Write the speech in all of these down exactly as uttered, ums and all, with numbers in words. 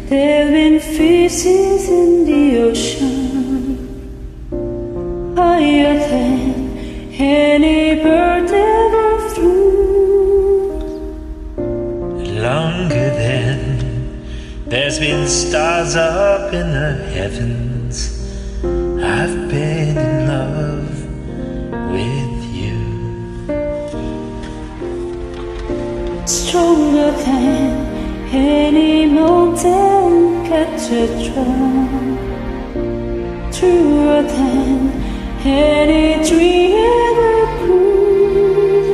there've been fishes in the ocean, higher than any bird ever flew. Longer than there's been stars up in the heavens, I've been in love with you. Stronger than any mountain cathedral, truer than any dream ever grew,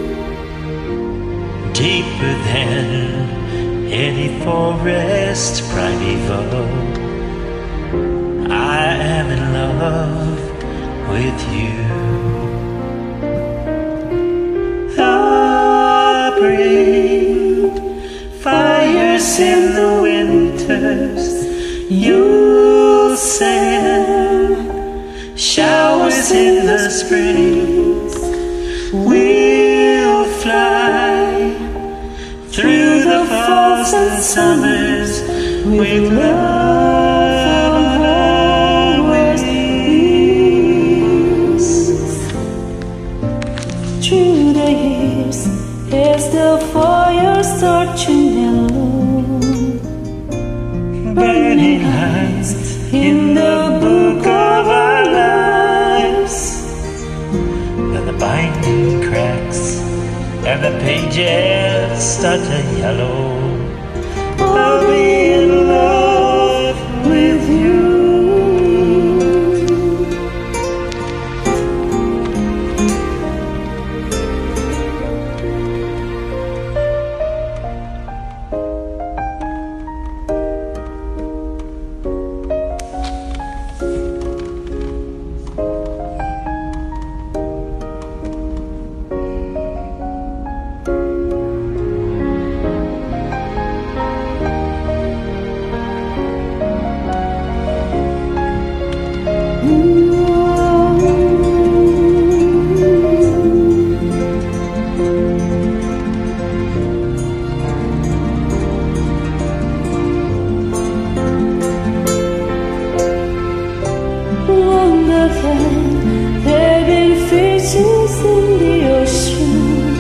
Deeper than any forest primeval, I am in love with you. I breathe fires in the winters, you'll send showers in the springs. We'll fly through the falls and summers with love on our wings. Through the years, as the fires start to mellow, burning lights in the book of our lives. Then the binding cracks and the pages start to yellow. I'll be in love with you. Longer than there've been fishes in the ocean,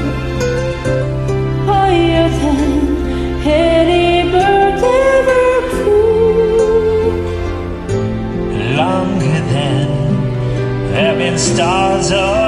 higher than any bird ever flew, Longer than there've been stars up